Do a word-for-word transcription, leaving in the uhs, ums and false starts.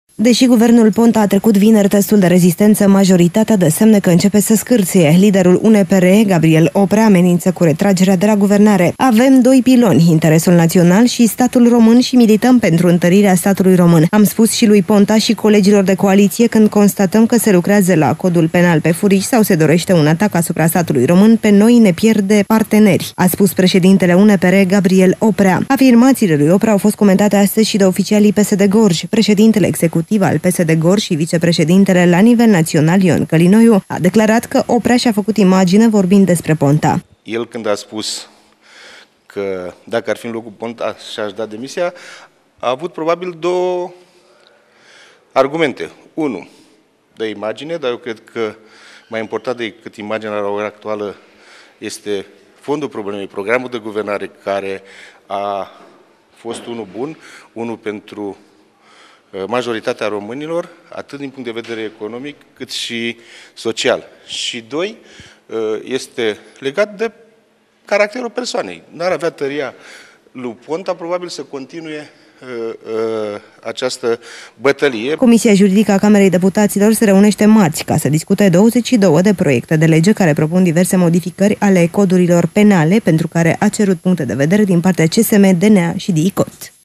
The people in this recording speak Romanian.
Deși guvernul Ponta a trecut vineri testul de rezistență, majoritatea dă semne că începe să scârție. Liderul U N P R, Gabriel Oprea, amenință cu retragerea de la guvernare. Avem doi piloni, interesul național și statul român, și milităm pentru întărirea statului român. Am spus și lui Ponta și colegilor de coaliție când constatăm că se lucrează la codul penal pe furiș sau se dorește un atac asupra statului român, pe noi ne pierde parteneri, a spus președintele U N P R, Gabriel Oprea. Afirmațiile lui Oprea au fost comentate astăzi și de oficialii P S D Gorj. Președintele executiv al P S D Gorj și vicepreședintele la nivel național, Ion Călinoiu, a declarat că Oprea și-a făcut imagine vorbind despre Ponta. El, când a spus că dacă ar fi în locul Ponta și-aș da demisia, a avut probabil două argumente. Unu, de imagine, dar eu cred că mai important decât imaginea la ora actuală este fondul problemei, programul de guvernare, care a fost unul bun, unul pentru majoritatea românilor, atât din punct de vedere economic, cât și social. Și doi, este legat de caracterul persoanei. N-ar avea tăria lui Ponta, probabil, să continue această bătălie. Comisia Juridică a Camerei Deputaților se reunește marți ca să discute douăzeci și două de proiecte de lege care propun diverse modificări ale codurilor penale, pentru care a cerut puncte de vedere din partea C S M, D N A și D I C O T.